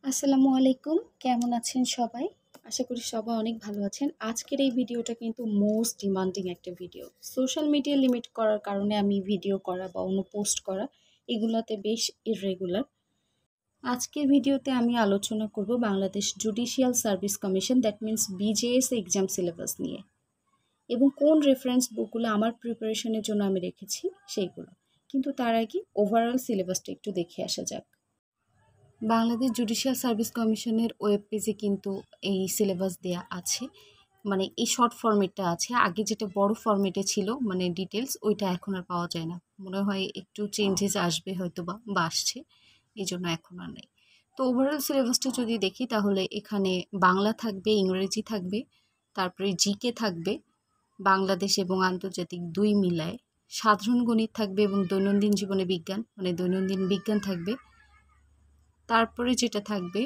আসসালামু আলাইকুম, কেমন আছেন সবাই? আশা করি সবাই অনেক ভালো আছেন। আজকের এই ভিডিওটা কিন্তু মোস্ট ডিমান্ডিং একটা ভিডিও। সোশ্যাল মিডিয়া লিমিট করার কারণে আমি ভিডিও করা বা অন্য পোস্ট করা এগুলাতে বেশ ইররেগুলার। আজকের ভিডিওতে আমি আলোচনা করব Bangladesh judicial service commission that means BJS exam syllabus নিয়ে এবং কোন রেফারেন্স বুকগুলো আমার প্রিপারেশনের জন্য আমি রেখেছি সেইগুলো। কিন্তু তার আগে ওভারঅল সিলেবাসটা একটু দেখে আসা যাক। বাংলাদেশ জুডিশিয়াল সার্ভিস কমিশনের ওয়েব পেজে কিন্তু এই সিলেবাস দেয়া আছে, মানে এই শর্ট ফরম্যাটটা আছে। আগে যেটা বড় ফরম্যাটে ছিল মানে ডিটেলস, ওইটা এখন আর পাওয়া যায় না। মনে হয় একটু চেঞ্জেস আসবে হয়তো বা আসছে, এই জন্য এখন আর নেই। তো ওভারঅল সিলেবাসটা যদি দেখি তাহলে এখানে বাংলা থাকবে, ইংরেজি থাকবে, তারপরে জিকে থাকবে, বাংলাদেশ এবং আন্তর্জাতিক দুই মিলায়, সাধারণ গণিত থাকবে এবং দৈনন্দিন জীবনে বিজ্ঞান মানে দৈনন্দিন বিজ্ঞান থাকবে। তারপরে যেটা থাকবে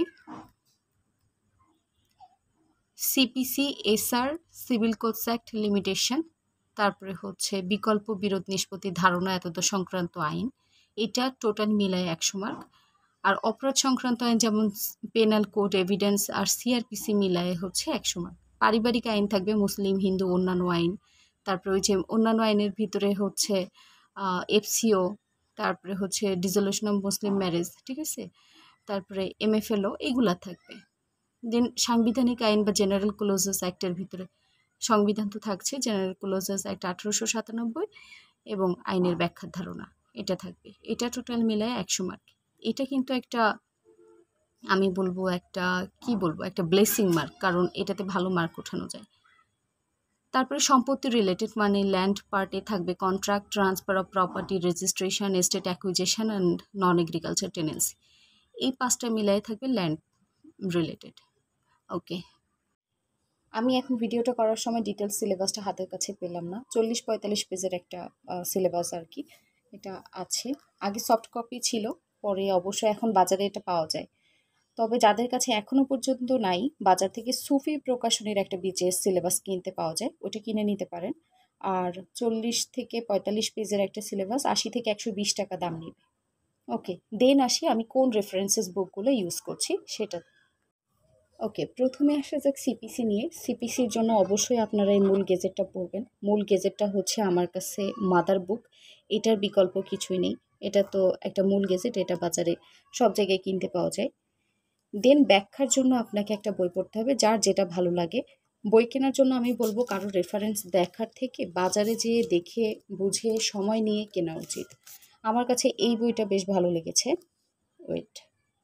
CPC SR civil codes act limitation, তারপরে হচ্ছে বিকল্প বিরোধ নিষ্পত্তি ধারণা এতদ সংক্রান্ত আইন, এটা টোটাল মিলায় 100 মার্ক। আর অপরাধ সংক্রান্ত আইন যেমন পেনাল কোড, এভিডেন্স আর সিআরপিসি মিলায় হচ্ছে 100 মার্ক। পারিবারিক আইন থাকবে, মুসলিম, হিন্দু, অন্যান্য আইন, তারপরে ওই যে অন্যান্য আইনের ভিতরে হচ্ছে এফসিও, তারপরে হচ্ছে ডিসলিউশন অফ মুসলিম ম্যারেজ, ঠিক আছে, তারপরে এমএফএলও, এগুলা থাকবে। দেন সাংবিধানিক আইন বা জেনারেল ক্লোজেস অ্যাক্টের ভিতরে সংবিধান তো থাকছে, জেনারেল ক্লোজেস অ্যাক্ট 1897 এবং আইনের ব্যাখ্যার ধারণা এটা থাকবে। এটা টোটাল মিলায় 100 মার্ক। এটা কিন্তু একটা আমি বলবো একটা একটা ব্লেসিং মার্ক, কারণ এটাতে ভালো মার্ক ওঠানো যায়। তারপরে সম্পত্তি রিলেটেড মানে ল্যান্ড পার্টে থাকবে contract, transfer of property, registration, estate acquisition and non agriculture tenancy. এই 5টা মিলাই থাকবে ল্যান্ড রিলেটেড। ওকে, আমি এখন ভিডিওটা করার সময় ডিটেলস সিলেবাসটা হাতের কাছে পেলাম না। 40-45 পেজের একটা সিলেবাস আর কি এটা আছে। আগে সফট কপি ছিল, পরে অবশ্য এখন বাজারে এটা পাওয়া যায়। তবে যাদের কাছে এখনো পর্যন্ত নাই, বাজার থেকে সুফি প্রকাশনের একটা BJS সিলেবাস কিনতে পাওয়া যায়, ওটা কিনে নিতে পারেন। আর 40-45 পেজের একটা সিলেবাস 80 থেকে 120 টাকা দাম নেবে। ওকে, দেন আসি আমি কোন রেফারেন্সেস বুকগুলো ইউজ করছি সেটা। ওকে, প্রথমে আসা যাক সিপিসি নিয়ে। সিপিসির জন্য অবশ্যই আপনারা এই মূল গেজেটটা পড়বেন। মূল গেজেটটা হচ্ছে আমার কাছে মাদার বুক, এটার বিকল্প কিছুই নেই। এটা তো একটা মূল গেজেট, এটা বাজারে সব জায়গায় কিনতে পাওয়া যায়। দেন ব্যাখ্যার জন্য আপনাকে একটা বই পড়তে হবে, যার যেটা ভালো লাগে। বই কেনার জন্য আমি বলবো কারো রেফারেন্স দেখার থেকে বাজারে যেয়ে দেখে বুঝে সময় নিয়ে কেনা উচিত। আমার কাছে এই বইটা বেশ ভালো লেগেছে। ওয়েট,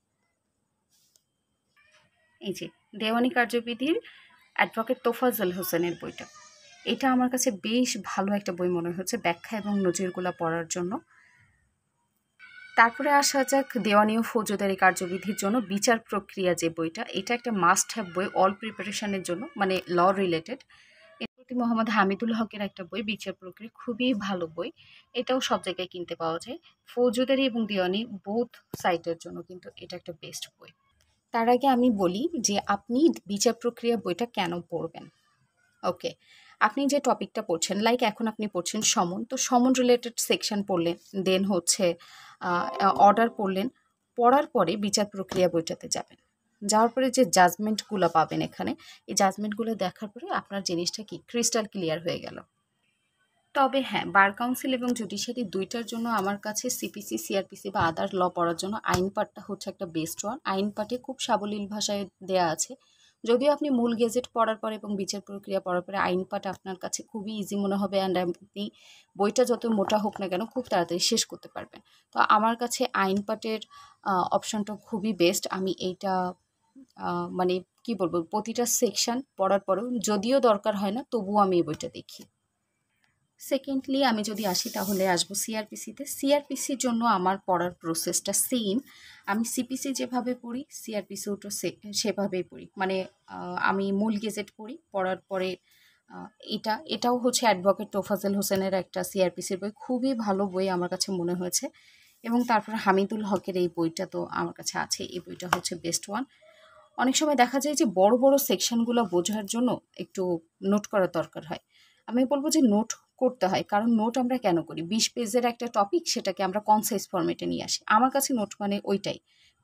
এই যে দেওয়ানি কার্যবিধির অ্যাডভোকেট তোফাজ্জল হোসেনের বইটা, এটা আমার কাছে বেশ ভালো একটা বই মনে হচ্ছে ব্যাখ্যা এবং নজিরগুলো পড়ার জন্য। তারপরে আসা যাক দেওয়ানি ও ফৌজদারি কার্যবিধির জন্য বিচার প্রক্রিয়া যে বইটা, এটা একটা মাস্ট হ্যাভ বই অল প্রিপারেশনের জন্য, মানে ল রিলেটেড। এটি মোহাম্মদ হামিদুল হকের একটা বই, বিচার প্রক্রিয়া, খুবই ভালো বই। এটাও সব জায়গায় কিনতে পাওয়া যায়। ফৌজদারি এবং দেওয়ানি বোথ সাইটের জন্য কিন্তু এটা একটা বেস্ট বই। তার আগে আমি বলি যে আপনি বিচার প্রক্রিয়া বইটা কেন পড়বেন। ওকে, আপনি যে টপিকটা পড়ছেন, লাইক এখন আপনি পড়ছেন সমন, তো সমন রিলেটেড সেকশন পড়লেন, দেন হচ্ছে অর্ডার পড়লেন, পড়ার পরে বিচার প্রক্রিয়া বইটাতে যাবেন। যাওয়ার পরে যে জাজমেন্টগুলো পাবেন এখানে, এই জাজমেন্টগুলো দেখার পরে আপনার জিনিসটা কি ক্রিস্টাল ক্লিয়ার হয়ে গেল। তবে হ্যাঁ, বার কাউন্সিল এবং জুডিশিয়ারি দুইটার জন্য আমার কাছে সিপিসি, সিআরপিসি বা আদার ল পড়ার জন্য আইন পাঠটা হচ্ছে একটা বেস্ট ওয়ান। আইন পাঠে খুব সাবলীল ভাষায় দেয়া আছে। যদিও আপনি মূল গেজেট পড়ার পরে এবং বিচার প্রক্রিয়া পড়ার পরে আইন পাঠ আপনার কাছে খুবই ইজি মনে হবে, অ্যান্ড আপনি বইটা যত মোটা হোক না কেন খুব তাড়াতাড়ি শেষ করতে পারবেন। তো আমার কাছে আইন পাঠের অপশানটা খুবই বেস্ট। আমি এইটা মানে কি বলবো, প্রতিটা সেকশন পড়ার পরেও যদিও দরকার হয় না, তবুও আমি এই বইটা দেখি। সেকেন্ডলি আমি যদি আসি তাহলে আসবো সিআরপিসিতে। সিআরপিসির জন্য আমার পড়ার প্রসেসটা সেম। আমি সিপিসি যেভাবে পড়ি সিআরপিসিওটা সেভাবেই পড়ি, মানে আমি মূল গেজেট পড়ি, পড়ার পরে এটাও হচ্ছে অ্যাডভোকেট তোফাজ্জল হোসেনের একটা সিআরপিসির বই, খুবই ভালো বই আমার কাছে মনে হয়েছে। এবং তারপর হামিদুল হকের এই বইটা তো আমার কাছে আছে, এই বইটা হচ্ছে বেস্ট ওয়ান। অনেক সময় দেখা যায় যে বড় বড় সেকশনগুলো বোঝার জন্য একটু নোট করার দরকার হয়। আমি বলবো যে নোট করতে হয়, কারণ নোট আমরা কেন করি, 20 পেজের একটা টপিক সেটাকে আমরা কনসাইজ ফরম্যাটে নিয়ে আসি। আমার কাছে নোট মানে ওইটাই,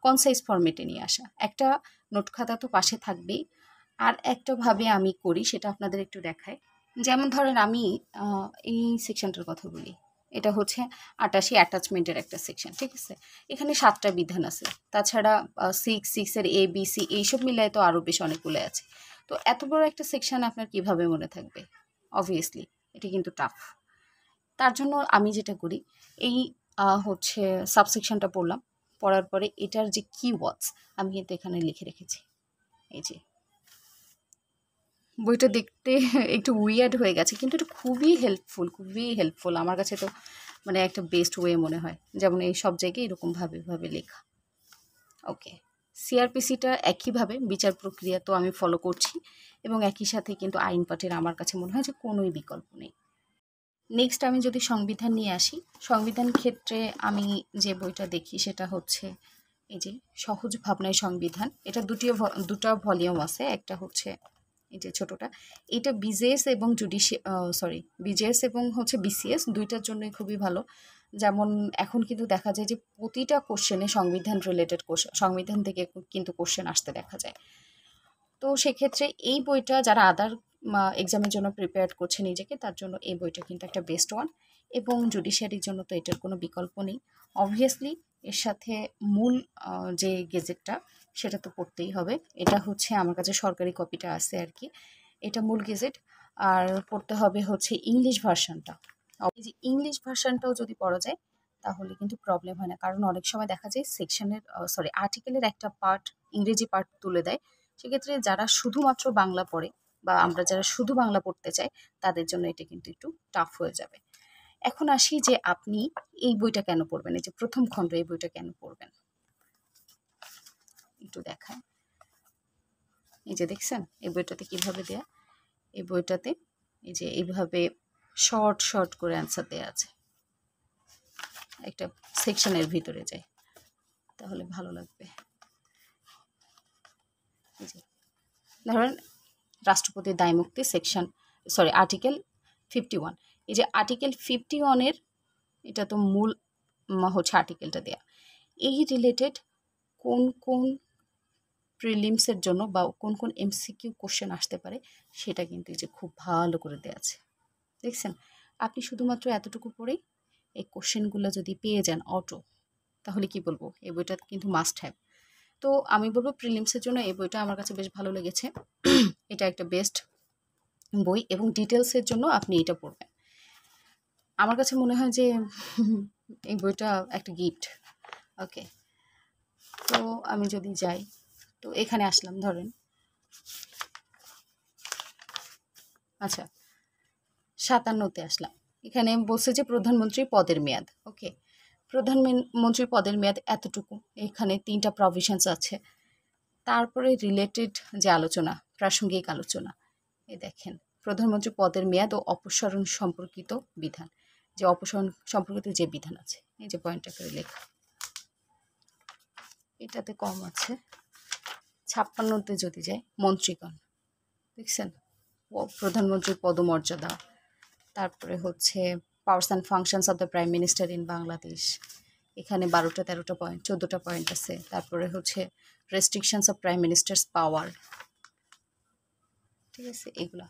কনসাইজ ফরম্যাটে নিয়ে আসা। একটা নোট খাতা তো পাশে থাকবেই, আর একটা ভাবে আমি করি সেটা আপনাদের একটু দেখাই। যেমন ধরেন আমি এই সেকশনটার কথা বলি, এটা হচ্ছে 88 অ্যাটাচমেন্টের একটা সেকশন, ঠিক আছে। এখানে 7টা বিধান আছে, তাছাড়া 6 এর ABC এইসব মিলায় তো আরও বেশ অনেকগুলো আছে। তো এত বড় একটা সেকশন আপনার কিভাবে মনে থাকবে? অবভিয়াসলি এটা কিন্তু টাফ। তার জন্য আমি যেটা করি, এই হচ্ছে সাবসেকশনটা পড়লাম, পড়ার পরে এটার যে কিওয়ার্ডস আমি কিন্তু এখানে লিখে রেখেছি। এই যে বইটা দেখতে একটু উইয়ার্ড হয়ে গেছে, কিন্তু এটা খুবই হেল্পফুল আমার কাছে। তো মানে একটা বেস্ট ওয়ে মনে হয়, যেমন এই সব জায়গায় এরকমভাবে লেখা। ওকে, সিআরপিসিটা একইভাবে বিচার প্রক্রিয়া তো আমি ফলো করছি, এবং একই সাথে কিন্তু আইন পাঠের আমার কাছে মনে হয় যে কোনোই বিকল্প নেই। নেক্সট আমি যদি সংবিধান নিয়ে আসি, সংবিধান ক্ষেত্রে আমি যে বইটা দেখি সেটা হচ্ছে এই যে সহজ ভাবনায় সংবিধান। এটা দুটা ভলিউম আছে, একটা হচ্ছে এই যে ছোটটা, এটা বিজেএস এবং হচ্ছে বিসিএস দুইটার জন্যই খুবই ভালো। যেমন এখন কিন্তু দেখা যায় যে প্রতিটা কোশ্চেনে সংবিধান রিলেটেড সংবিধান থেকে কিন্তু কোশ্চেন আসতে দেখা যায়। তো সেক্ষেত্রে এই বইটা যারা আদার এক্সামের জন্য প্রিপেয়ার করছে নিজেকে, তার জন্য এই বইটা কিন্তু একটা বেস্ট ওয়ান। এবং জুডিশিয়ারির জন্য তো এটার কোনো বিকল্প নেই। অবভিয়াসলি এর সাথে মূল যে গেজেটটা সেটা তো পড়তেই হবে। এটা হচ্ছে আমার কাছে সরকারি কপিটা আছে আর কি, এটা মূল গেজেট। আর পড়তে হবে হচ্ছে ইংলিশ ভার্সনটা। এই যে ইংলিশ ভার্সনটাও যদি পড়া যায় তাহলে কিন্তু প্রবলেম হয় না, কারণ অনেক সময় দেখা যায় আর্টিকেলের একটা পার্ট ইংরেজি পার্ট তুলে দেয়। সেক্ষেত্রে যারা শুধুমাত্র বাংলা পড়ে বা আমরা যারা শুধু বাংলা পড়তে চাই তাদের জন্য এটা কিন্তু একটু টাফ হয়ে যাবে। এখন আসি যে আপনি এই বইটা কেন পড়বেন, এই যে প্রথম খণ্ড, এই বইটা কেন পড়বেন একটু দেখায়। এই যে দেখছেন এই বইটাতে কিভাবে দেয়া, এই বইটাতে এই যে এইভাবে শর্ট করে অ্যান্সার দেয়া আছে। একটা সেকশনের ভিতরে যাই তাহলে ভালো লাগবে। এই যে ধরেন রাষ্ট্রপতির দায়মুক্তি আর্টিকেল 51। এই যে আর্টিকেল 51-এর এটা তো মূল হচ্ছে আর্টিকেলটা দেয়া, এই রিলেটেড কোন প্রিলিমসের জন্য বা কোন এমসিকিউ কোশ্চেন আসতে পারে সেটা কিন্তু এই যে খুব ভালো করে দেয়া আছে, দেখছেন। আপনি শুধুমাত্র এতটুকু পড়েই এই কোশ্চেনগুলো যদি পেয়ে যান অটো, তাহলে কি বলবো, এই বইটা কিন্তু মাস্ট হ্যাভ। তো আমি বলবো প্রিলিমসের জন্য এই বইটা আমার কাছে বেশ ভালো লেগেছে। এটা একটা বেস্ট বই, এবং ডিটেলসের জন্য আপনি এটা পড়বেন। আমার কাছে মনে হয় যে এই বইটা একটা গিফট। ওকে, তো আমি যদি যাই, তো এখানে আসলাম, ধরেন আচ্ছা 57-তে আসলাম। এখানে বলছে যে প্রধানমন্ত্রী পদের মেয়াদ। ওকে, প্রধানমন্ত্রী পদের মেয়াদ এতটুকু, এখানে 3টা প্রভিশনস আছে। তারপরে রিলেটেড যে আলোচনা, প্রাসঙ্গিক আলোচনা, এই দেখেন প্রধানমন্ত্রী পদের মেয়াদ ও অপসারণ সম্পর্কিত বিধান, যে অপসারণ সম্পর্কিত যে বিধান আছে, এই যে পয়েন্টটা করে লেখা, এটাতে কম আছে। 56-তে যদি যায় মন্ত্রীগণ, দেখছেন প্রধানমন্ত্রীর পদমর্যাদা, তারপরে হচ্ছে powers and functions of the prime minister in Bangladesh, এখানে 12টা 13টা পয়েন্ট 14টা পয়েন্ট আছে। তারপরে হচ্ছে restrictions of prime minister's power, ঠিক আছে।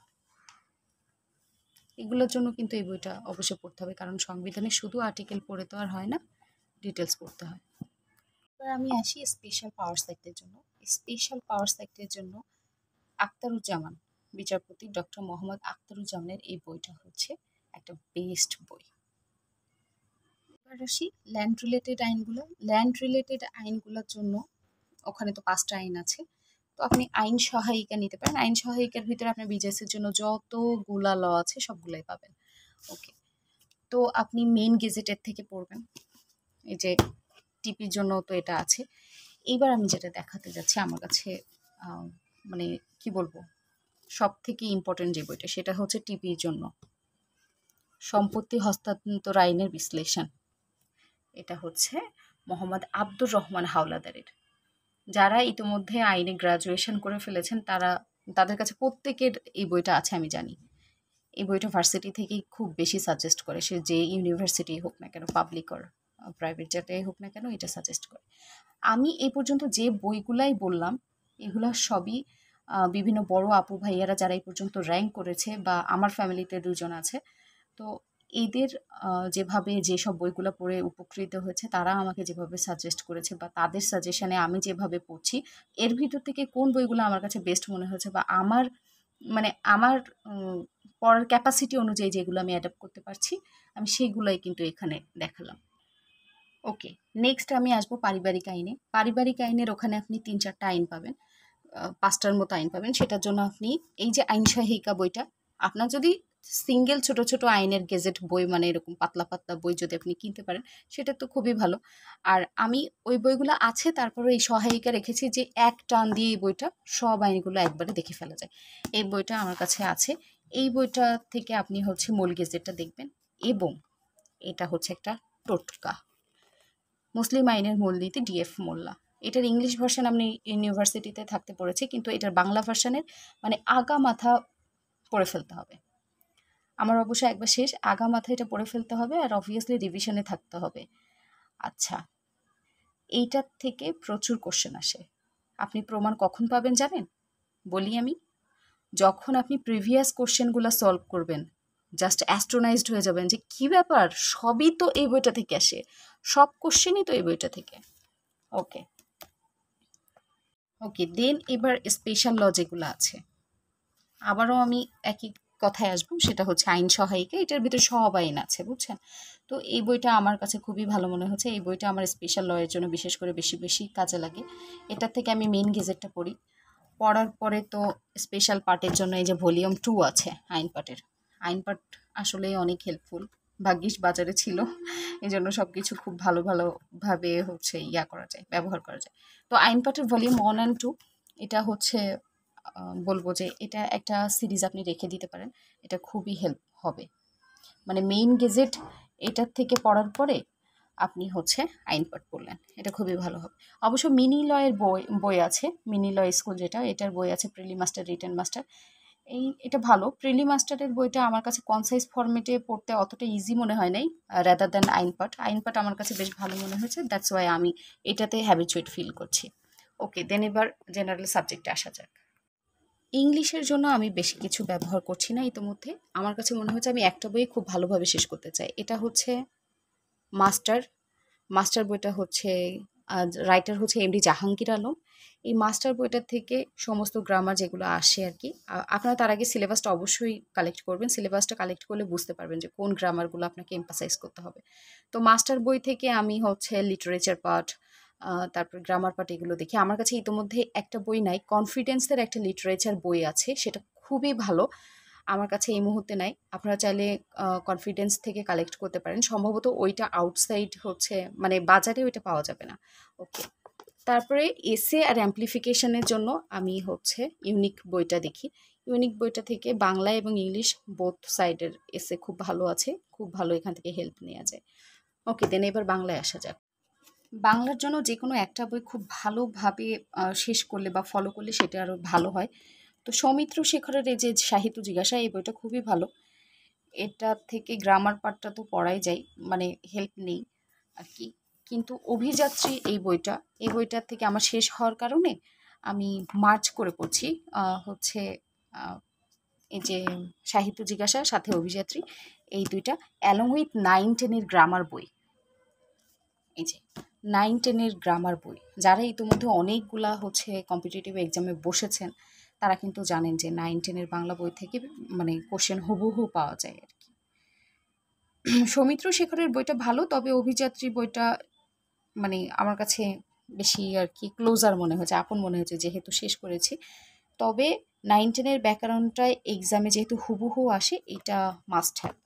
এগুলোর জন্য কিন্তু এই বইটা অবশ্যই পড়তে হবে, কারণ সংবিধানে শুধু আর্টিকেল পড়ে তো আর হয় না, ডিটেলস পড়তে হয়। এবার আমি আসি স্পেশাল পাওয়ার্স অ্যাক্টের জন্য। স্পেশাল পাওয়ার্স অ্যাক্টের জন্য আখতারুজ্জামান, বিচারপতি ডক্টর মোহাম্মদ আখতারুজ্জামানের এই বইটা হচ্ছে একটা বেস্ট বই। এবার আসি ল্যান্ড রিলেটেড আইনগুলোর জন্য ওখানে তো 5টা আইন আছে, তো আপনি আইন সহায়িকা নিতে পারেন। আইন সহায়িকার ভিতরে আপনার বিজেএস এর জন্য যতগুলা ল আছে সবগুলাই পাবেন। ওকে, তো আপনি মেইন গেজেটের থেকে পড়বেন, এই যে টিপির জন্য তো এটা আছে। এইবার আমি যেটা দেখাতে যাচ্ছি আমার কাছে মানে কি বলবো সব থেকে ইম্পর্টেন্ট যে বইটা, সেটা হচ্ছে টিপির জন্য সম্পত্তি হস্তান্তর আইনের বিশ্লেষণ। এটা হচ্ছে মোহাম্মদ আব্দুর রহমান হাওলাদারের। যারা ইতিমধ্যে আইনে গ্রাজুয়েশন করে ফেলেছেন তাদের কাছে প্রত্যেকের এই বইটা আছে আমি জানি। এই বইটা ভার্সিটি থেকেই খুব বেশি সাজেস্ট করে, সে যে ইউনিভার্সিটি হোক না কেন, পাবলিক অর প্রাইভেট যেটাই হোক না কেন এটা সাজেস্ট করে। আমি এই পর্যন্ত যে বইগুলাই বললাম এগুলা সবই বিভিন্ন বড় আপু ভাইয়ারা যারা এই পর্যন্ত র্যাঙ্ক করেছে বা আমার ফ্যামিলিতে 2 জন আছে, তো এদের যেভাবে যেসব বইগুলো পড়ে উপকৃত হয়েছে তারা আমাকে যেভাবে সাজেস্ট করেছে বা তাদের সাজেশনে আমি যেভাবে পড়ছি, এর ভিতর থেকে কোন বইগুলো আমার কাছে বেস্ট মনে হয়েছে বা আমার মানে আমার পড়ার ক্যাপাসিটি অনুযায়ী যেগুলো আমি অ্যাডাপ্ট করতে পারছি, আমি সেইগুলাই কিন্তু এখানে দেখালাম। ওকে, নেক্সট আমি আসবো পারিবারিক আইনে। পারিবারিক আইনের ওখানে আপনি 3-4টা আইন পাবেন, 5টার মতো আইন পাবেন। সেটার জন্য আপনি এই যে আইন সহায়িকা বইটা, আপনার যদি সিঙ্গেল ছোট ছোট আইনের গেজেট বই মানে এরকম পাতলা পাতলা বই যদি আপনি কিনতে পারেন সেটা তো খুবই ভালো। আর আমি ওই বইগুলো আছে, তারপরে এই সহায়িকা রেখেছি যে এক টান দিয়ে এই বইটা সব আইনগুলো একবারে দেখে ফেলা যায়। এই বইটা আমার কাছে আছে। এই বইটা থেকে আপনি হচ্ছে মূল গেজেটটা দেখবেন, এবং এটা হচ্ছে একটা টোটকা, মুসলিম আইনের মূলনীতি ডিএফ মোল্লা। এটার ইংলিশ ভার্সন আমি ইউনিভার্সিটিতে থাকতে পড়েছি, কিন্তু এটার বাংলা ভার্সনের মানে আগা মাথা পড়ে ফেলতে হবে। আমার অবশ্য একবার শেষ, আগা মাথা এটা পড়ে ফেলতে হবে আর অবভিয়াসলি রিভিশনে থাকতে হবে। আচ্ছা, এইটার থেকে প্রচুর কোশ্চেন আসে। আপনি প্রমাণ কখন পাবেন জানেন? বলি আমি, যখন আপনি প্রিভিয়াস কোশ্চেনগুলো সলভ করবেন, জাস্ট অ্যাস্ট্রোনাইজড হয়ে যাবেন যে কি ব্যাপার, সবই তো এই বইটা থেকে আসে, সব কোশ্চেনই তো এই বইটা থেকে। ওকে ওকে, দেন এবার স্পেশাল ল যেগুলো আছে, আবারও আমি একই কথায় আসবো, সেটা হচ্ছে আইন সহায়িকা। এটার ভিতরে সব আইন আছে, বুঝছেন? তো এই বইটা আমার কাছে খুবই ভালো মনে হচ্ছে। এই বইটা আমার স্পেশাল লয়ের জন্য বিশেষ করে বেশি বেশি কাজে লাগে। এটার থেকে আমি মেইন গেজেটটা পড়ি, পড়ার পরে তো স্পেশাল পার্টের জন্য এই যে ভলিউম 2 আছে আইন পার্টের, আইন পার্ট আসলে অনেক হেল্পফুল। ভাগ্যিস বাজারে ছিল, এই জন্য সব কিছু খুব ভালো ভালোভাবে হচ্ছে করা যায়, ব্যবহার করা যায়। তো আইন পার্টের ভলিউম 1 and 2 এটা হচ্ছে বলবো যে এটা একটা সিরিজ আপনি রেখে দিতে পারেন, এটা খুবই হেল্প হবে। মানে মেইন গেজেট এটার থেকে পড়ার পরে আপনি হচ্ছে আইন পাঠ পড়লেন, এটা খুবই ভালো হবে। অবশ্য মিনি লয়ের বই আছে, মিনি ল স্কুল যেটা, এটার বই আছে প্রিলি মাস্টার, রিটেন মাস্টার। এটা ভালো। প্রিলি মাস্টারের বইটা আমার কাছে কনসাইজ ফরম্যাটে পড়তে অতটা ইজি মনে হয় নাই, রাদার দ্যান আইন পাঠ আমার কাছে বেশ ভালো মনে হয়েছে, দ্যাটস ওয়াই আমি এটাতে হ্যাবিচুয়েট ফিল করছি। ওকে, দেন এবার জেনারেল সাবজেক্টে আসা যাক। ইংলিশের জন্য আমি বেশি কিছু ব্যবহার করছি না ইতোমধ্যে। আমার কাছে মনে হচ্ছে আমি একটা বই খুব ভালোভাবে শেষ করতে চাই, এটা হচ্ছে মাস্টার। মাস্টার বইটা হচ্ছে রাইটার হচ্ছে এমডি জাহাঙ্গীর আলম। এই মাস্টার বইটার থেকে সমস্ত গ্রামার যেগুলো আসে আর কি, আপনারা তার আগে সিলেবাসটা অবশ্যই কালেক্ট করবেন। সিলেবাসটা কালেক্ট করলে বুঝতে পারবেন যে কোন গ্রামারগুলো আপনাকে এমফাসাইজ করতে হবে। তো মাস্টার বই থেকে আমি হচ্ছে লিটারেচার পার্ট, তারপর গ্রামার পার্ট এগুলো দেখি। আমার কাছে ইতোমধ্যে একটা বই নাই, কনফিডেন্সের একটা লিটারেচার বই আছে, সেটা খুবই ভালো। আমার কাছে এই মুহূর্তে নাই, আপনারা চাইলে কনফিডেন্স থেকে কালেক্ট করতে পারেন। সম্ভবত ওইটা আউটসাইড হচ্ছে মানে বাজারে ওইটা পাওয়া যাবে না। ওকে, তারপরে এসে আর অ্যাম্পলিফিকেশনের জন্য আমি হচ্ছে ইউনিক বইটা দেখি। ইউনিক বইটা থেকে বাংলা এবং ইংলিশ বোথ সাইডের এসে খুব ভালো আছে, খুব ভালো এখান থেকে হেল্প নেওয়া যায়। ওকে, দেন এবার বাংলায় আসা যাক। বাংলার জন্য যে কোনো একটা বই খুব ভালোভাবে শেষ করলে বা ফলো করলে সেটা আরও ভালো হয়। তো সৌমিত্র শেখরের এই যে সাহিত্য জিজ্ঞাসা, এই বইটা খুবই ভালো। এটা থেকে গ্রামার পার্টটা তো পড়াই যায়, মানে হেল্প নেই আর কি। কিন্তু অভিযাত্রী এই বইটার থেকে আমার শেষ হওয়ার কারণে আমি মার্চ করে পড়ছি হচ্ছে এই যে সাহিত্য জিজ্ঞাসার সাথে অভিযাত্রী, এই দুইটা অ্যালং উইথ 9-10-এর গ্রামার বই। এই যে 9-10-এর গ্রামার বই, যারা ইতিমধ্যে অনেকগুলা হচ্ছে কম্পিটিটিভ এক্সামে বসেছেন তারা কিন্তু জানেন যে 9-10-এর বাংলা বই থেকে মানে কোশ্চেন হুবহু পাওয়া যায় আর কি। সৌমিত্র শেখরের বইটা ভালো, তবে অভিযাত্রী বইটা মানে আমার কাছে বেশি আর কি ক্লোজার মনে হয়েছে, আপন মনে হয়েছে যেহেতু শেষ করেছি। তবে 9-10-এর ব্যাকরণটা এক্সামে যেহেতু হুবহু আসে, এটা মাস্ট হ্যাভ।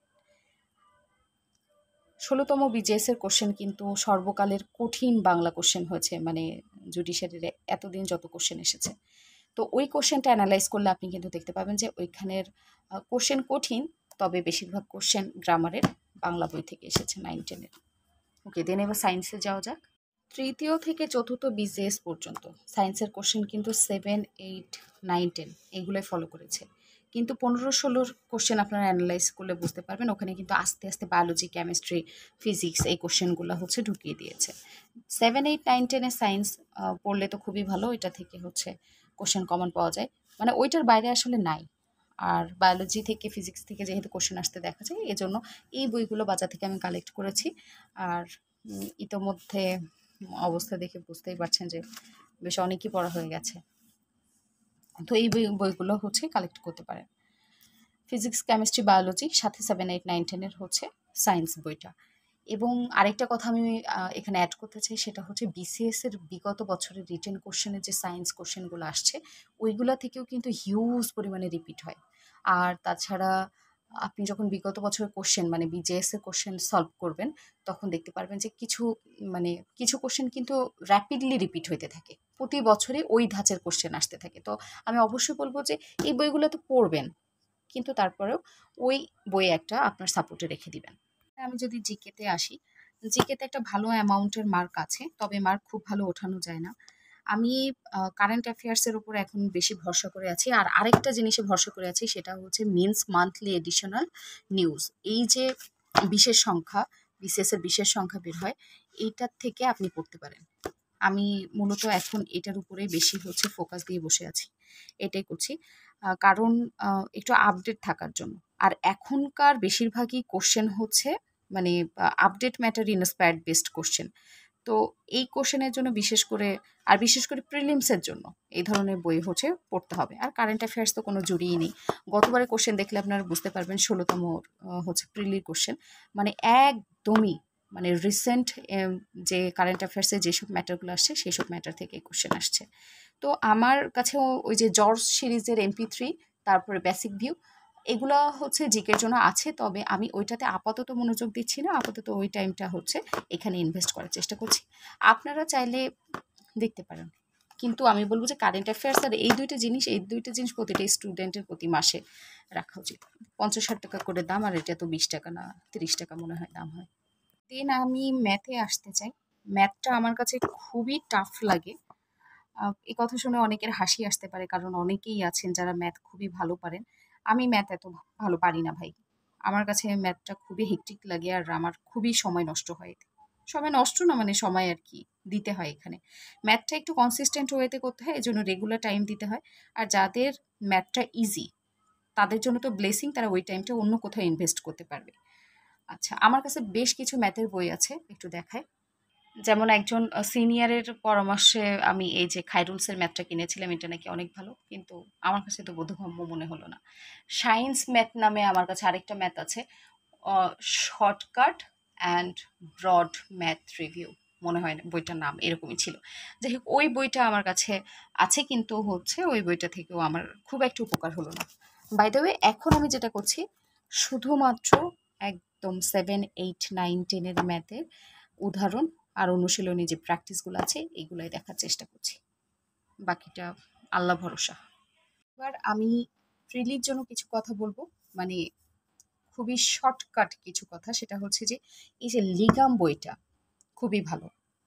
16তম BJS এর কোশ্চেন কিন্তু সর্বকালের কঠিন বাংলা কোশ্চেন হয়েছে, মানে জুডিশিয়ারির এতদিন যত কোশ্চেন এসেছে। তো ওই কোশ্চেনটা অ্যানালাইজ করলে আপনি কিন্তু দেখতে পাবেন যে ওইখানের কোশ্চেন কঠিন, তবে বেশিরভাগ কোশ্চেন গ্রামারের বাংলা বই থেকে এসেছে 9-10-এর। ওকে, দেন এবার সায়েন্সে যাওয়া যাক। তৃতীয় থেকে চতুর্থ BJS পর্যন্ত সায়েন্সের কোশ্চেন কিন্তু 7, 8, 9, 10 এগুলোই ফলো করেছে। কিন্তু 15-16 কোশ্চেন আপনারা অ্যানালাইজ করলে বুঝতে পারবেন ওখানে কিন্তু আস্তে আস্তে বায়োলজি, কেমিস্ট্রি, ফিজিক্স এই কোশ্চেনগুলো হচ্ছে ঢুকিয়ে দিয়েছে। 7, 8, 9, 10 সায়েন্স পড়লে তো খুবই ভালো, এটা থেকে হচ্ছে কোশ্চেন কমন পাওয়া যায়, মানে ওইটার বাইরে আসলে নাই। আর বায়োলজি থেকে, ফিজিক্স থেকে যেহেতু কোশ্চেন আসতে দেখা যায়, এজন্য এই বইগুলো বাজার থেকে আমি কালেক্ট করেছি। আর ইতোমধ্যে অবস্থা দেখে বুঝতেই পারছেন যে বেশ অনেকই পড়া হয়ে গেছে। তো এই বইগুলো হচ্ছে কালেক্ট করতে পারেন। ফিজিক্স, কেমিস্ট্রি, বায়োলজি, সাথে 7, 8, 9, 10 হচ্ছে সায়েন্স বইটা। এবং আরেকটা কথা আমি এখানে অ্যাড করতে চাই, সেটা হচ্ছে বিসিএস এর বিগত বছরের রিটেন কোশ্চেনের যে সায়েন্স কোশ্চেনগুলো আসছে, ওইগুলা থেকেও কিন্তু হিউজ পরিমাণে রিপিট হয়। আর তাছাড়া আপনি যখন বিগত বছরের কোশ্চেন মানে বিজেএস এর কোশ্চেন সলভ করবেন, তখন দেখতে পারবেন যে কিছু কোশ্চেন কিন্তু র্যাপিডলি রিপিট হইতে থাকে, প্রতি বছরে ওই ধাঁচের কোশ্চেন আসতে থাকে। তো আমি অবশ্যই বলবো যে এই বইগুলো তো পড়বেন, কিন্তু তারপরেও ওই বই একটা আপনার সাপোর্টে রেখে দিবেন। আমি যদি জিকেতে আসি, জিকেতে একটা ভালো অ্যামাউন্টের মার্ক আছে, তবে মার্ক খুব ভালো ওঠানো যায় না। আমি কারেন্ট অ্যাফেয়ার্সের উপর এখন বেশি ভরসা করে আছি। আর আরেকটা জিনিসে ভরসা করে আছি, সেটা হচ্ছে মিনস মান্থলি এডিশনাল নিউজ। এই যে বিশেষ সংখ্যা, বিসিএস এর বিশেষ সংখ্যা বের হয়, এইটার থেকে আপনি পড়তে পারেন। আমি মূলত এখন এটার উপরে বেশি হচ্ছে ফোকাস দিয়ে বসে আছি, এটাই করছি। কারণ একটু আপডেট থাকার জন্য। আর এখনকার বেশিরভাগই কোশ্চেন হচ্ছে মানে update matter inspired based question. তো এই কোশ্চেনের জন্য বিশেষ করে প্রিলিমসের জন্য এই ধরনের বই হচ্ছে পড়তে হবে। আর কারেন্ট অ্যাফেয়ার্স তো কোনো জুড়িই নেই। গতবারে কোশ্চেন দেখলে আপনারা বুঝতে পারবেন 16তম হচ্ছে প্রিলির কোশ্চেন, মানে একদমই মানে রিসেন্ট যে কারেন্ট অ্যাফেয়ার্সে যেসব ম্যাটারগুলো আসছে সেই সব ম্যাটার থেকে কোশ্চেন আসছে। তো আমার কাছেও ওই যে জর্জ সিরিজের MP3, তারপরে বেসিক ভিউ, এগুলো হচ্ছে জিকের জন্য আছে, তবে আমি ওইটাতে আপাতত মনোযোগ দিচ্ছি না। আপাতত ওই টাইমটা হচ্ছে এখানে ইনভেস্ট করার চেষ্টা করছি। আপনারা চাইলে দেখতে পারেন, কিন্তু আমি বলবো যে কারেন্ট অ্যাফেয়ার্স আর এই দুইটা জিনিস প্রতিটা স্টুডেন্টের প্রতি মাসে রাখা উচিত। 50-60 টাকা করে দাম, আর এটা তো 20 টাকা না 30 টাকা মনে হয় দাম হয়। দেন আমি ম্যাথে আসতে চাই। ম্যাথটা আমার কাছে খুবই টাফ লাগে। এই কথা শুনে অনেকের হাসি আসতে পারে, কারণ অনেকেই আছেন যারা ম্যাথ খুবই ভালো পারেন। আমি ম্যাথ এত ভালো পারি না ভাই। আমার কাছে ম্যাথটা খুবই হেক্টিক লাগে, আর আমার খুবই সময় নষ্ট হয় এতে। সময় নষ্ট না, মানে সময় আর কি দিতে হয় এখানে। ম্যাথটা একটু কনসিস্টেন্ট ওয়েতে করতে হয়, এজন্য রেগুলার টাইম দিতে হয়। আর যাদের ম্যাথটা ইজি, তাদের জন্য তো ব্লেসিং, তারা ওই টাইমটা অন্য কোথাও ইনভেস্ট করতে পারবে। আচ্ছা, আমার কাছে বেশ কিছু ম্যাথের বই আছে, একটু দেখায়। যেমন একজন সিনিয়রের পরামর্শে আমি এই যে খাইরুলসের ম্যাথটা কিনেছিলাম, এটা নাকি অনেক ভালো, কিন্তু আমার কাছে তো বোধগম্য মনে হলো না। সায়েন্স ম্যাথ নামে আমার কাছে আরেকটা ম্যাথ আছে, shortcut and broad math review মনে হয় না বইটার নাম, এরকমই ছিল। যাই হোক, ওই বইটা আমার কাছে আছে, কিন্তু হচ্ছে ওই বইটা থেকেও আমার খুব একটা উপকার হলো না। বাই দ্য ওয়ে, এখন আমি যেটা করছি, শুধুমাত্র একদম 7, 8, 9, 10 ম্যাথের উদাহরণ আর অনুশীলনী যে প্র্যাকটিসগুলো আছে এগুলাই দেখার চেষ্টা করছি। বাকিটা আল্লাহ ভরসা। এবার আমি প্রিলির জন্য কিছু কথা বলবো, মানে খুবই শর্টকাট কিছু কথা। সেটা হচ্ছে যে এই যে লিগাম বইটা খুবই ভালো।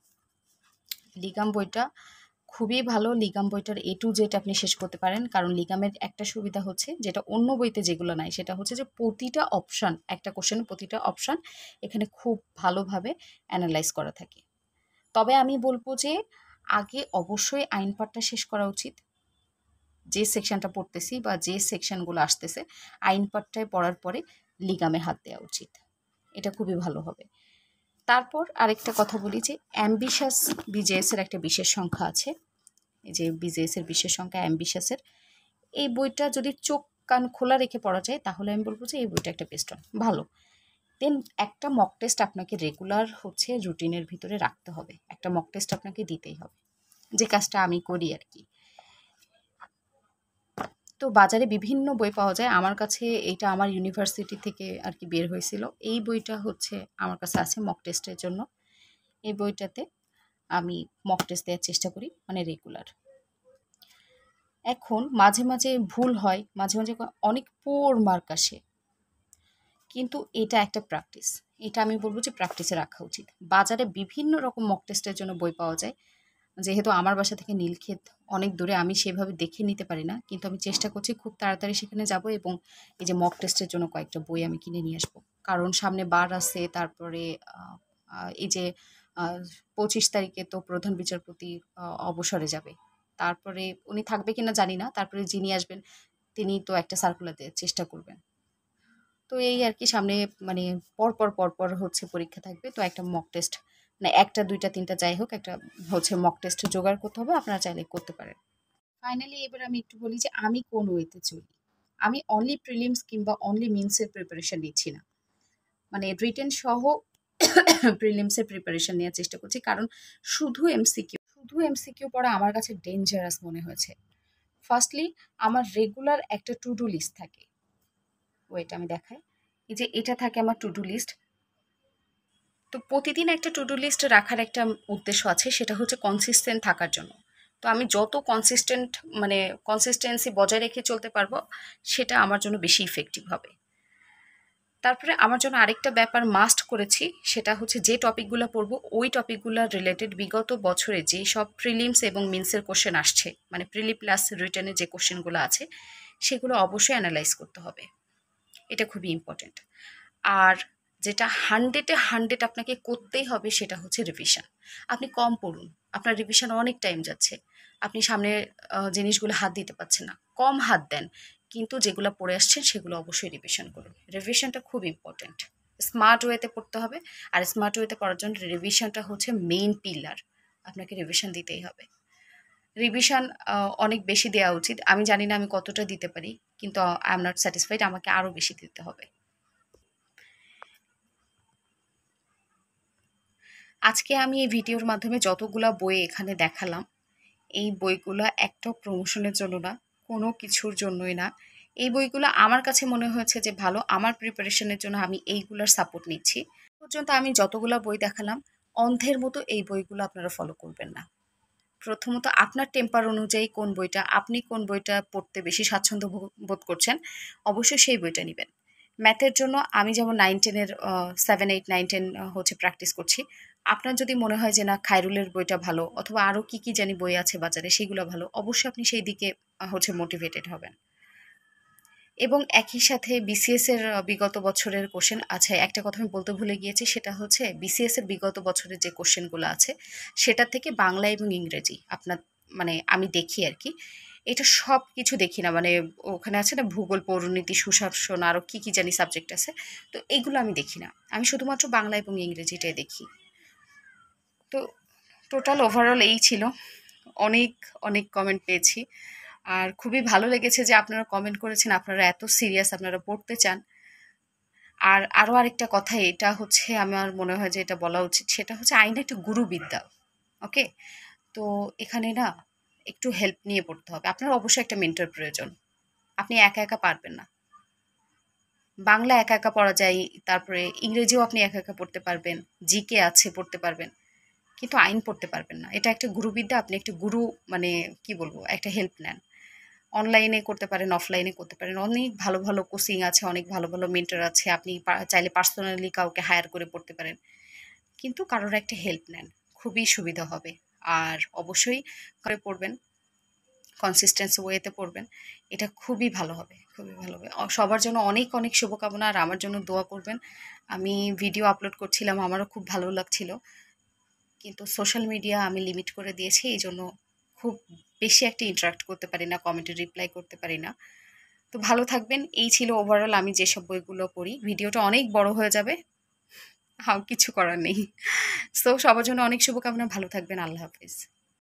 লিগাম বইটা খুবই ভালো। লিগাম বইটার A to Z আপনি শেষ করতে পারেন, কারণ লিগামের একটা সুবিধা হচ্ছে, যেটা অন্য বইতে যেগুলো নাই, সেটা হচ্ছে যে প্রতিটা অপশান, একটা কোশ্চেনের প্রতিটা অপশান এখানে খুব ভালোভাবে অ্যানালাইজ করা থাকে। তবে আমি বলবো যে আগে অবশ্যই আইন পাঠটা শেষ করা উচিত। যে সেকশনটা পড়তেছি বা যে সেকশনগুলো আসতেছে, আইন পাঠটায় পড়ার পরে লিগামে হাত দেওয়া উচিত। এটা খুবই ভালো হবে। তারপর আরেকটা কথা বলি যে অ্যাম্বিশাস বিজেএস এর একটা বিশেষ সংখ্যা আছে। এই যে বিজেএস এর বিশেষ সংখ্যা অ্যাম্বিশাসের, এই বইটা যদি চোখ কান খোলা রেখে পড়া যায়, তাহলে আমি বলবো যে এই বইটা একটা বেস্ট ভালো। দেন একটা মক টেস্ট আপনাকে রেগুলার হচ্ছে রুটিনের ভিতরে রাখতে হবে। একটা মক টেস্ট আপনাকে দিতেই হবে, যে কাজটা আমি করি আর কি। তো বাজারে বিভিন্ন বই পাওয়া যায়। আমার কাছে এইটা আমার ইউনিভার্সিটি থেকে আর কি বের হয়েছিল। এই বইটা হচ্ছে আমার কাছে আছে মক টেস্টের জন্য। এই বইটাতে আমি মক টেস্ট দেওয়ার চেষ্টা করি, মানে রেগুলার। এখন মাঝে মাঝে ভুল হয়, মাঝে মাঝে অনেক পোর মার্ক আসে, কিন্তু এটা একটা প্র্যাকটিস। এটা আমি বলবো যে প্র্যাকটিসে রাখা উচিত। বাজারে বিভিন্ন রকম মক টেস্টের জন্য বই পাওয়া যায়। যেহেতু আমার বাসা থেকে নীলক্ষেত অনেক দূরে, আমি সেভাবে দেখে নিতে পারি না, কিন্তু আমি চেষ্টা করছি খুব তাড়াতাড়ি সেখানে যাব এবং এই যে মক টেস্টের জন্য কয়েকটা বই আমি কিনে নিয়ে আসবো। কারণ সামনে বার আছে, তারপরে এই যে 25 তারিখে তো প্রধান বিচারপতি অবসরে যাবে। তারপরে উনি থাকবে কিনা জানি না, তারপরে যিনি আসবেন তিনি তো একটা সার্কুলার দেওয়ার চেষ্টা করবেন। তো এই আর কি, সামনে মানে পরপর হচ্ছে পরীক্ষা থাকবে, তো একটা মক টেস্ট, মানে একটা দুইটা তিনটা যাই হোক, একটা হচ্ছে মক টেস্ট জোগাড় করতে হবে, আপনারা চাইলে করতে পারেন। ফাইনালি এবার আমি একটু বলি যে আমি কোন ওয়েতে চলি। আমি অনলি প্রিলিমস কিংবা অনলি মিনসের প্রিপারেশন নিচ্ছি না, মানে রিটেন সহ প্রিলিমসের প্রিপারেশন নেওয়ার চেষ্টা করছি, কারণ শুধু এমসিকিউ পড়া আমার কাছে ডেঞ্জারাস মনে হয়েছে। ফার্স্টলি, আমার রেগুলার একটা টু ডু লিস্ট থাকে। ওয়েট আমি দেখাই, এই যে এটা থাকে আমার টু ডু লিস্ট। তো প্রতিদিন একটা টু ডু লিস্ট রাখার একটা উদ্দেশ্য আছে, সেটা হচ্ছে কনসিস্টেন্ট থাকার জন্য। তো আমি যত কনসিস্টেন্ট, মানে কনসিস্টেন্সি বজায় রেখে চলতে পারবো, সেটা আমার জন্য বেশি ইফেক্টিভ হবে। তারপরে আমার জন্য আরেকটা ব্যাপার মাস্ট করেছি, সেটা হচ্ছে যে টপিকগুলো পড়বো ওই টপিকগুলো রিলেটেড বিগত বছরে যে সব প্রিলিমস এবং মিনসের কোশ্চেন আসছে, মানে প্রিলি প্লাস রিটেনে যে কোশ্চেনগুলো আছে সেগুলো অবশ্যই অ্যানালাইজ করতে হবে। এটা খুবই ইম্পর্টেন্ট। আর যেটা 100-এ 100 আপনাকে করতেই হবে সেটা হচ্ছে রিভিশন। আপনি কম পড়ুন, আপনার রিভিশন অনেক টাইম যাচ্ছে, আপনি সামনে জিনিসগুলো হাত দিতে পারছেন না, কম হাত দেন, কিন্তু যেগুলো পড়ে আসছেন সেগুলো অবশ্যই রিভিশন করুন। রিভিশনটা খুব ইম্পর্টেন্ট। স্মার্ট ওয়েতে পড়তে হবে, আর স্মার্ট ওয়েতে পড়ার জন্য রিভিশনটা হচ্ছে মেইন পিলার। আপনাকে রিভিশন দিতেই হবে। রিভিশন অনেক বেশি দেওয়া উচিত। আমি জানি না আমি কতটা দিতে পারি, কিন্তু আই এম নট স্যাটিসফাইড, আমাকে আরও বেশি দিতে হবে। আজকে আমি এই ভিডিওর মাধ্যমে যতগুলা বই এখানে দেখালাম, এই বইগুলো একটা প্রমোশনের জন্য না, কোনো কিছুর জন্যই না। এই বইগুলো আমার কাছে মনে হয়েছে যে ভালো, আমার প্রিপারেশনের জন্য আমি এইগুলার সাপোর্ট নিচ্ছি। পর্যন্ত আমি যতগুলা বই দেখালাম, অন্ধের মতো এই বইগুলো আপনারা ফলো করবেন না। প্রথমত আপনার টেম্পার অনুযায়ী আপনি কোন বইটা পড়তে বেশি স্বাচ্ছন্দ্য বোধ করছেন, অবশ্যই সেই বইটা নেবেন। ম্যাথের জন্য আমি যেমন 9-10-এর 7, 8, 9, 10 হচ্ছে প্র্যাকটিস করছি। আপনার যদি মনে হয় যে না খায়রুলের বইটা ভালো, অথবা আরও কি কি জানি বই আছে বাজারে সেগুলো ভালো, অবশ্যই আপনি সেই দিকে হচ্ছে মোটিভেটেড হবেন। এবং একই সাথে বিসিএস এর বিগত বছরের কোশ্চেন, আচ্ছা একটা কথা আমি বলতে ভুলে গিয়েছি, সেটা হচ্ছে বিসিএস এর বিগত বছরের যে কোশ্চেনগুলো আছে সেটা থেকে বাংলা এবং ইংরেজি আপনার, মানে আমি দেখি আর কি, এটা সব কিছু দেখি না, মানে ওখানে আছে না ভূগোল, পৌরনীতি, সুশাসন, আরও কি কি জানি সাবজেক্ট আছে, তো এগুলো আমি দেখি না, আমি শুধুমাত্র বাংলা এবং ইংরেজিটাই দেখি। তো টোটাল ওভারঅল এই ছিল। অনেক অনেক কমেন্ট পেয়েছি, আর খুবই ভালো লেগেছে যে আপনারা কমেন্ট করেছেন, আপনারা এত সিরিয়াস, আপনারা পড়তে চান। আর আরও আরেকটা কথা, এটা হচ্ছে আমার মনে হয় যে এটা বলা উচিত, সেটা হচ্ছে আইন একটা গুরুবিদ্যা। ওকে, তো এখানে না একটু হেল্প নিয়ে পড়তে হবে, আপনার অবশ্যই একটা মেন্টর প্রয়োজন, আপনি একা একা পারবেন না। বাংলা একা একা পড়া যায়, তারপরে ইংরেজিও আপনি একা একা পড়তে পারবেন, জিকে আছে পড়তে পারবেন, কিন্তু আইন পড়তে পারবেন না। এটা একটা গুরুবিদ্যা, আপনি একটা গুরু, মানে কি বলবো, একটা হেল্প নেন। অনলাইনে করতে পারেন, অফলাইনে করতে পারেন, অনেক ভালো ভালো কোচিং আছে, অনেক ভালো ভালো মেন্টর আছে, আপনি চাইলে পার্সোনালি কাউকে হায়ার করে পড়তে পারেন, কিন্তু কারোর একটা হেল্প নেন, খুবই সুবিধা হবে। আর অবশ্যই করে পড়বেন, কনসিস্টেন্স ওয়েতে পড়বেন, এটা খুবই ভালো হবে, খুবই ভালো হবে। সবার জন্য অনেক অনেক শুভকামনা, আর আমার জন্য দোয়া করবেন। আমি ভিডিও আপলোড করছিলাম, আমারও খুব ভালো লাগছিল, কিন্তু সোশ্যাল মিডিয়া আমি লিমিট করে দিয়েছি, এই জন্য খুব বেশি একটা ইন্টারাক্ট করতে পারি না, কমেন্টে রিপ্লাই করতে পারি না। তো ভালো থাকবেন। এই ছিল ওভারঅল আমি যেসব বইগুলো পড়ি। ভিডিওটা অনেক বড় হয়ে যাবে, কিছু করার নেই। সো সবার জন্য অনেক শুভকামনা, ভালো থাকবেন, আল্লাহ হাফিজ।